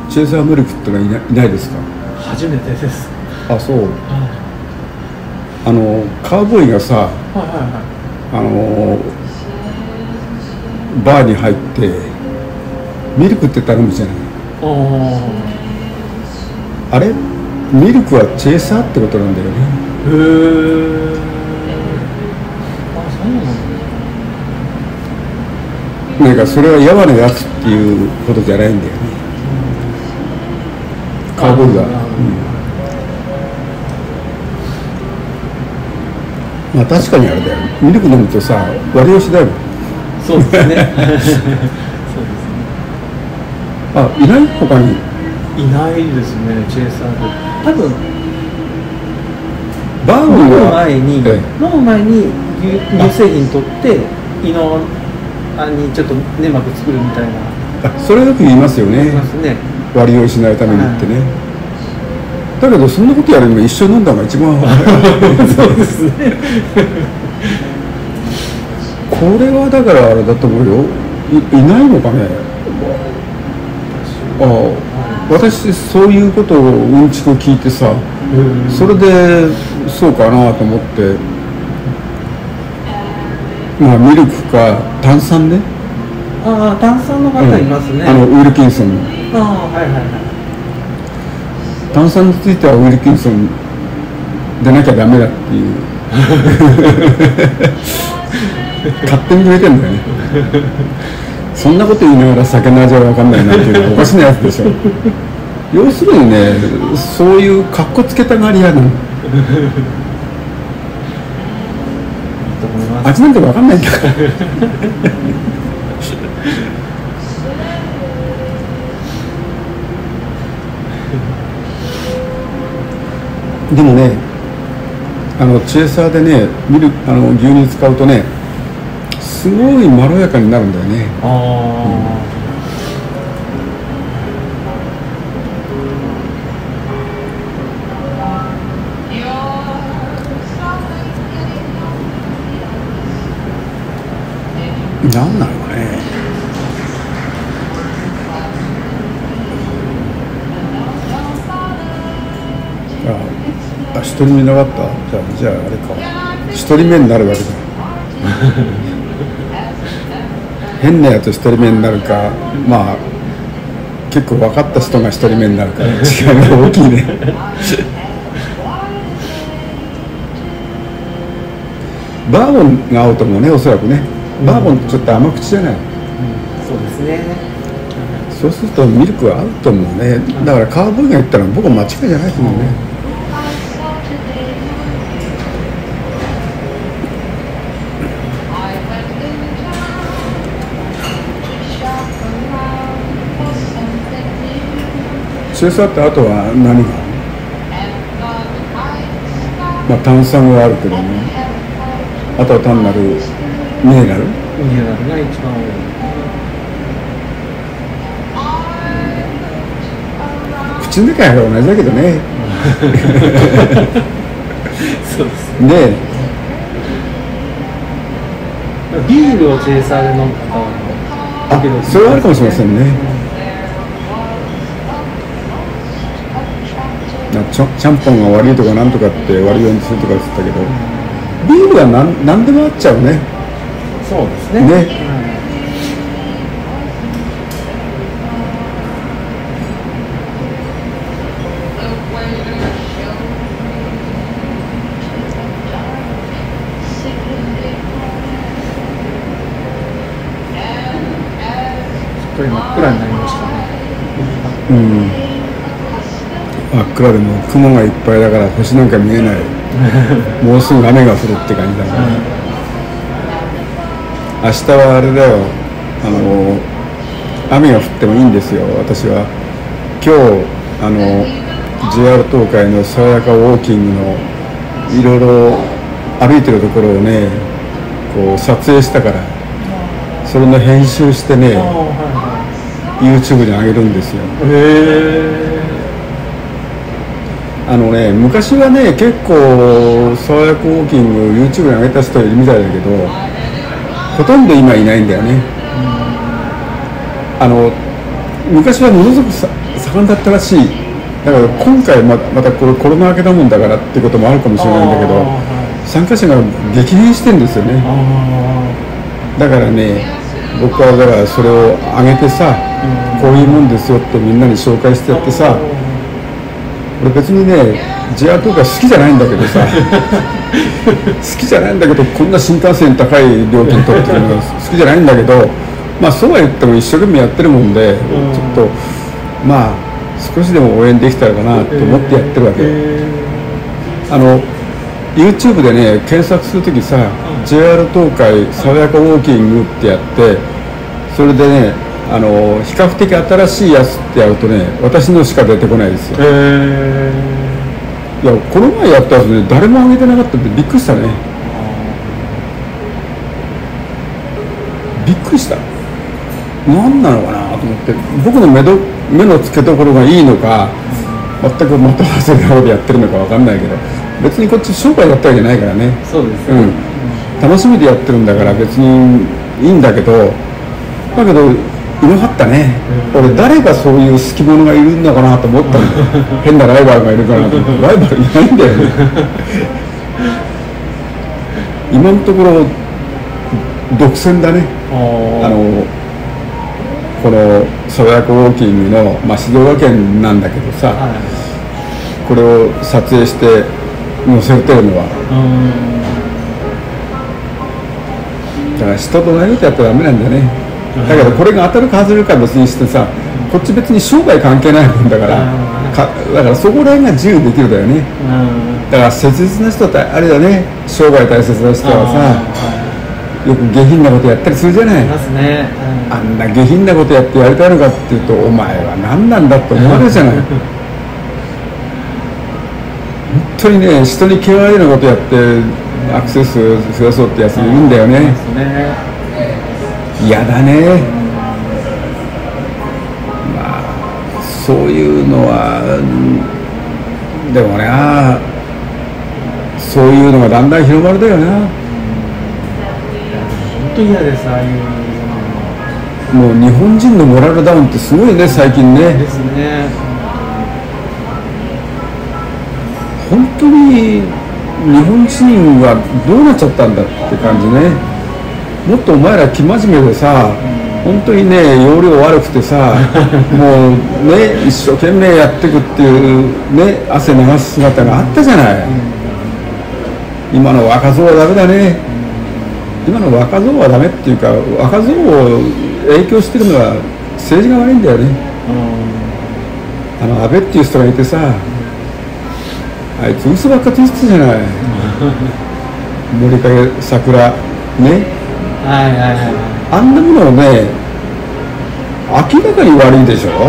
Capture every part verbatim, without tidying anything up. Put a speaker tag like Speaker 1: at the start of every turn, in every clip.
Speaker 1: チェイサーミルクってのはいない、いないですか？
Speaker 2: 初めてです。
Speaker 1: あ、そう。
Speaker 2: はい、
Speaker 1: あのカウボーイがさ、
Speaker 2: はいはいはい、
Speaker 1: あのバーに入ってミルクって頼むじゃない。ああれミルクはチェイサーってことなんだよね。
Speaker 2: へえ。あ、そうなんだ。
Speaker 1: なんかそれはやわなやつっていうことじゃないんだよね、うん、カウボーイが、うん、まあ確かにあれだよ、ミルク飲むとさ割り押しだよ。
Speaker 2: そうですね。そうですね。
Speaker 1: あ、いない他に？
Speaker 2: いないですね、チェイサーで。多分
Speaker 1: バーボン
Speaker 2: 飲む
Speaker 1: は
Speaker 2: 前に、
Speaker 1: ええ、
Speaker 2: 飲む前に 乳, 乳製品取って胃のあにちょっと粘膜作るみたいな。
Speaker 1: あ、それよく言いますよね。
Speaker 2: 言いますね。
Speaker 1: 割りをしないためにってね、はい、だけどそんなことやるにも一緒に飲んだのが一番
Speaker 2: そうですね。
Speaker 1: これはだからあれだと思うよ。 い, いないのかね。ああ、私そういうことをうんちく聞いてさ、それでそうかなと思って、まあミルクか炭酸ね。
Speaker 2: ああ、炭酸の方いますね、
Speaker 1: うん、あのウィルキンソン。
Speaker 2: ああ、はいはいはい。
Speaker 1: 炭酸についてはウィルキンソンでなきゃダメだっていう勝手に決めてんだよね。そんなこと言いながら酒の味は分かんないなっていうのはおかしなやつでしょ。要するにね、そういうかっこつけたがり屋なの。味なんて分かんないんだから。でもね、あのチェイサーでね、ミルあの牛乳使うとね、すごいまろやかになるんだよね。ああ、うん、なんなのかね。あ、一人目なかった。じゃあ、じゃああれか。一人目になるわけだ。変なやつ一人目になるか、まあ結構分かった人が一人目になるから違いが大きいね。バーボンが合うと思うね、おそらくね。バーボンってちょっと甘口じゃない、うん、
Speaker 2: そうですね。
Speaker 1: そうするとミルクは合うと思うね。だからカウボーイが言ったら僕は間違いじゃないと思うね、うん。チェイサーってあとは何が、まあ炭酸はあるけどね、あとは単なるミネラル
Speaker 2: ミネラルが一番多い。
Speaker 1: 口の中は同じだけどね。
Speaker 2: そうです
Speaker 1: ね。
Speaker 2: ビールをチェイサーで飲む方は
Speaker 1: あ、それはあるかもしれませんね。ちゃんぽんが悪いとかなんとかって悪いようにするとかって言ったけど、ビールは何何でも合っちゃうね。
Speaker 2: そうですね。
Speaker 1: ね。
Speaker 2: これ真っ暗になりましたね。
Speaker 1: うん。真っ暗でも雲がいっぱいだから星なんか見えない。もうすぐ雨が降るって感じだから、ね、うん、明日はあれだよ、あの雨が降ってもいいんですよ。私は今日あの ジェイアール 東海の爽やかウォーキングのいろいろ歩いてるところをねこう撮影したから、それの編集してね、はいはい、YouTube に上げるんですよ。へー。あのね、昔はね結構爽やかウォーキング YouTube に上げた人いるみたいだけど、ほとんど今いないんだよね。あの昔はものすごくさ盛んだったらしい。だから今回ままたこれコロナ明けだもんだからっていうこともあるかもしれないんだけど、参加者が激減してんですよね。だからね、僕はだからそれを上げてさ、こういうもんですよってみんなに紹介してやってさ、俺別にね ジェイアール とか好きじゃないんだけどさ好きじゃないんだけど、こんな新幹線高い料金取ってるのが好きじゃないんだけど、まあそうは言っても一生懸命やってるもんで、ちょっとまあ少しでも応援できたらかなと思ってやってるわけ。あの YouTube でね検索するときさ、 ジェイアール 東海爽やかウォーキングってやって、それでね、あの比較的新しいやつってやるとね、私のしか出てこないですよ。いや、この前やったやつね、誰も上げてなかったってびっくりしたね。びっくりした。何なのかなと思って、僕の目ど目の付けどころがいいのか、全くまとわせるようでやってるのか分かんないけど、別にこっち商売やったわけじゃないからね。
Speaker 2: そうです、
Speaker 1: うん、楽しみでやってるんだから別にいいんだけど、だけどいなかったね、うん、俺誰がそういう好き者がいるのかなと思ったの変なライバルがいるかなと思ってライバルいないんだよね今のところ独占だね。あのこの爽やかウォーキングの、まあ、静岡県なんだけどさ、はい、これを撮影して載せてるのは、だから人と同じことやったらダメなんだよね。だけどこれが当たるか外れるか別にしてさ、こっち別に商売関係ないもんだから、かだからそこら辺が自由できるだよね。だから切実な人ってあれだね、商売大切な人はさ、よく下品なことやったりするじゃない。あんな下品なことやってやりたいのかっていうと、お前は何なんだって思われるじゃない本当にね、人に嫌われるようなことやってアクセス増やそうってやついるんだよね。嫌だね。まあそういうのはでもね、そういうのがだんだん広まるだよな。
Speaker 2: 本当嫌です、ああいう。
Speaker 1: もう日本人のモラルダウンってすごいね、最近ね。
Speaker 2: ですね。
Speaker 1: 本当に日本人はどうなっちゃったんだって感じね。もっとお前ら生真面目でさ、本当にね、容量悪くてさもうね、一生懸命やっていくっていうね、汗流す姿があったじゃない。今の若造はダメだね。今の若造はダメっていうか、若造を影響してるのは政治が悪いんだよね。あの安倍っていう人がいてさ、あいつ嘘ばっかついてたじゃない森影桜ね、
Speaker 2: はいはいはい、
Speaker 1: あんなものをね、明らかに悪いでしょ。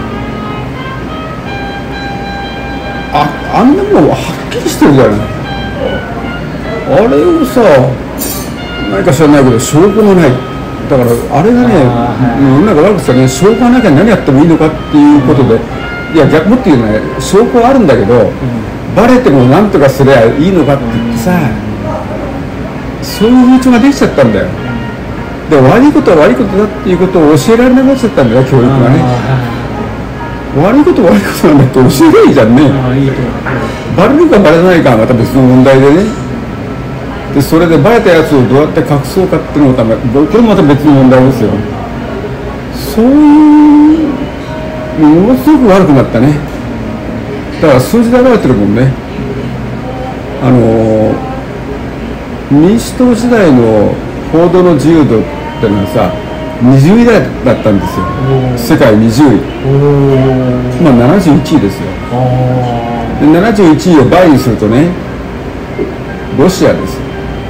Speaker 1: あ, あんなものははっきりしてるじゃない。あれをさ、何か知らないけど証拠がない。だからあれがね、世の中悪くてね、証拠がなきゃ何やってもいいのかっていうことで、いや逆もっていうのはね、証拠はあるんだけど、うん、バレても何とかすればいいのかって言ってさ、そういう風潮ができちゃったんだよ。で悪いことは悪いことだっていうことを教えられなくなっちゃったんだよ、教育がね。悪いことは悪いことなんだって教えりゃいいじゃんね。バレるかバレないかはまた別の問題でね。でそれでバレたやつをどうやって隠そうかっていうのもため、これもまた別の問題ですよ。そういうものすごく悪くなったね。だから数字で表れてるもんね。あの民主党時代の報道の自由度ってのはさ、にじゅういだいだったんですよ。世界にじゅうい。今ななじゅういちいですよ。でななじゅういちいを倍にするとね、ロシアです。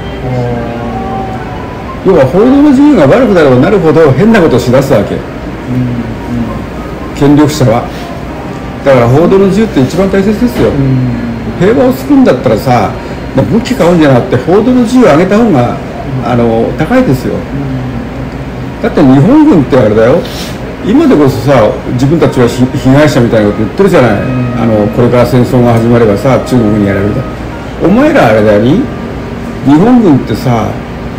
Speaker 1: 要は報道の自由が悪くなればなるほど変なことをしだすわけ、うんうん、権力者は。だから報道の自由って一番大切ですよ、うん、平和を救うんだったらさ、武器買うんじゃなくて報道の自由を上げた方が、うん、あの高いですよ、うん、だって日本軍ってあれだよ、今でこそさ、自分たちは被害者みたいなこと言ってるじゃない、うん、あのこれから戦争が始まればさ、中国にやられるだ。お前らあれだよに、日本軍ってさ、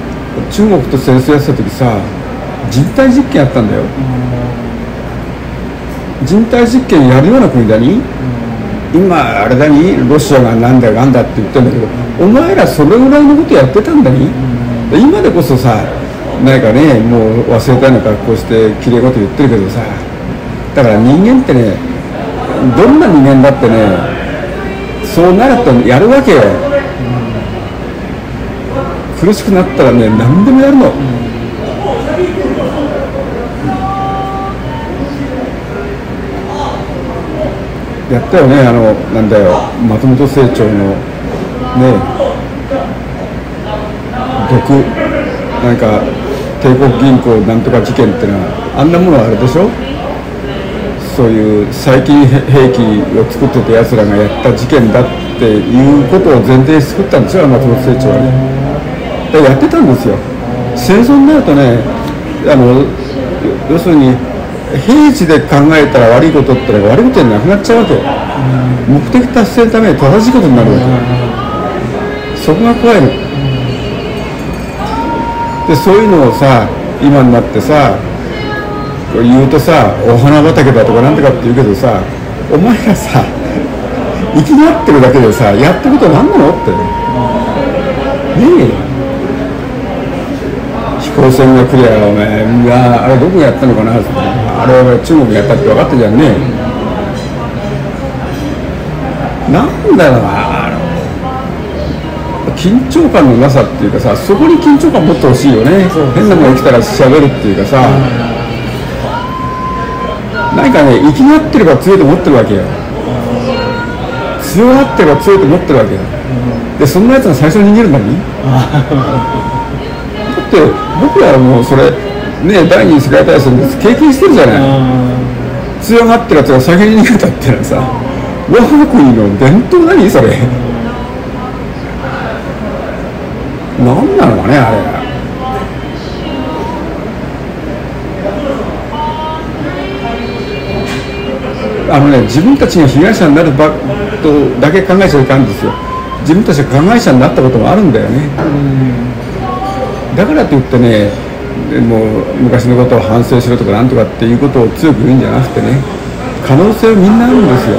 Speaker 1: 中国と戦争やってた時さ、人体実験やったんだよ。 人体実験やるような国だに、今あれだにロシアがなんだなんだって言ってんだけど、お前らそれぐらいのことやってたんだに、今でこそさ、なんかねもう忘れたような格好してきれい事言ってるけどさ、だから人間ってね、どんな人間だってね、そうなるとやるわけよ。苦しくなったらね、何でもやるの。やったよね、あのなんだよ、松本清張のね毒なんか帝国銀行なんとか事件ってのは、あんなものはあれでしょ、そういう細菌兵器を作ってたやつらがやった事件だっていうことを前提に作ったんですよ、松本清張はね。だからやってたんですよ。戦争になるとね、あの要するに平時で考えたら悪いことってのは悪いことになくなっちゃうわけよ。目的達成のために正しいことになるわけ。そこが怖いの。でそういうのをさ、今になってさ言うとさ、お花畑だとかなんとかって言うけどさ、お前らさ生きがってるだけでさ、やったこと何なのってねえ。飛行船が来りゃお前、うわあれどこやったのかなって、あれは中国やったって分かったじゃんね。なんだろうな、緊張感のなさっていうかさ、そこに緊張感持ってほしいよね。変なもの来たら喋るっていうかさ、何かね、生きがってれば強いと思ってるわけよ。強がってれば強いと思ってるわけよ。でそんなやつが最初に逃げるんだにだって僕らはもうそれね、第二次世界大戦で経験してるじゃない。強がってるやつが先に逃げたっていうのはさ、我が国の伝統何それ何なのかね、あれ。あのね、自分たちが被害者になるばとだけ考えちゃいかんですよ。自分たちが加害者になったこともあるんだよね。だからといってね、もう昔のことを反省しろとかなんとかっていうことを強く言うんじゃなくてね、可能性はみんなあるんですよ。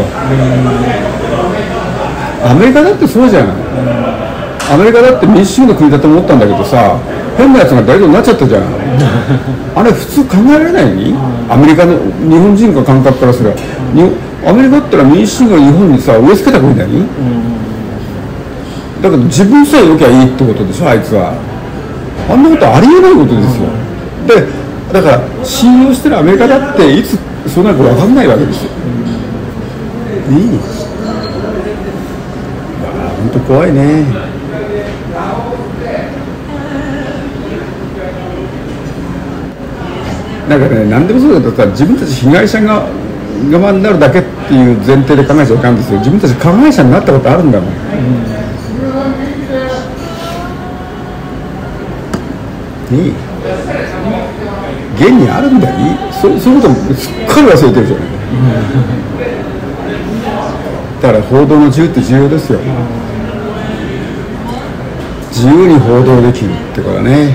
Speaker 1: アメリカだってそうじゃん。アメリカだって民主主義の国だと思ったんだけどさ、変なやつが大統領になっちゃったじゃんあれ普通考えられないに、アメリカの日本人の感覚からすれば、アメリカってのは民主主義が日本にさ植え付けた国だに、だけど自分さえ良きゃいいってことでしょ、あいつは。あんなことありえないことですよ。でだから信用してるアメリカだっていつそうなるか分かんないわけですよ。いい、本当怖いね。なんかね、何でもそうだけどさ、自分たち被害者が側になるだけっていう前提で考えちゃいかんですよ。自分たち加害者になったことあるんだもん、うん、いい現にあるんだよ。そういうこともすっかり忘れてるじゃない、うん、だから報道の自由って重要ですよ。自由に報道できるってことはね。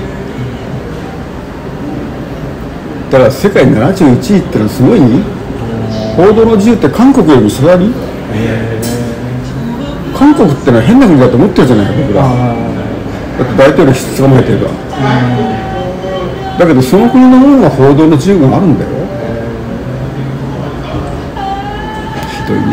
Speaker 1: だから世界ななじゅういちいってのはすごいに、報道の自由って韓国よりも下だに。韓国ってのは変な国だと思ってるじゃないか、僕ら。だって大統領室捕まえてるから。だけどその国の方が報道の自由があるんだよ。ひどいね。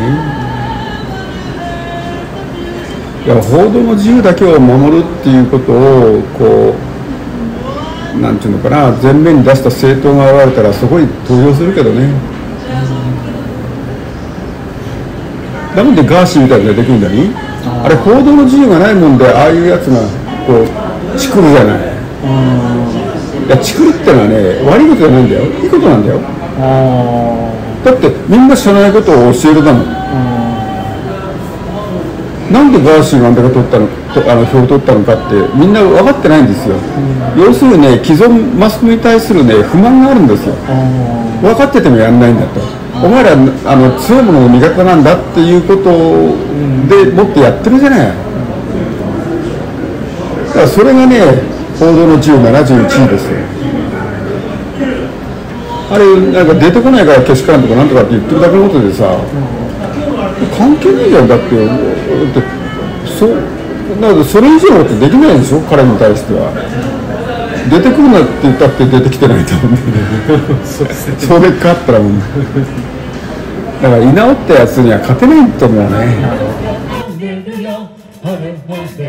Speaker 1: いや、報道の自由だけを守るっていうことをこうなんていうのかな、前面に出した政党が現れたらそこに投票するけどね。なんでガーシーみたいなのができるんだに、あれ報道の自由がないもんで、ああいうやつがこうチクるじゃない。いや、チクるってのはね、悪いことじゃないんだよ、いいことなんだよ。だってみんな知らないことを教えるだもん。なんでガーシーがあんだけ取ったの、あの票を取ったのかってみんな分かってないんですよ。うん、要するにね、既存マスコミに対するね不満があるんですよ。分かっててもやんないんだと。お前らあの強いものの味方なんだっていうことでもってやってるじゃない。だからそれがね、報道の自由ななじゅういちいですよ。 あれなんか出てこないからけしからんとかなんとかって言ってるだけのことでさ、関係ないじゃん。だってだってそうだからそれ以上のことできないでしょ、彼に対しては。出てくるなって言ったって出てきてないと思うんだよねそれ勝ったらもうだから居直ったやつには勝てないと思うね。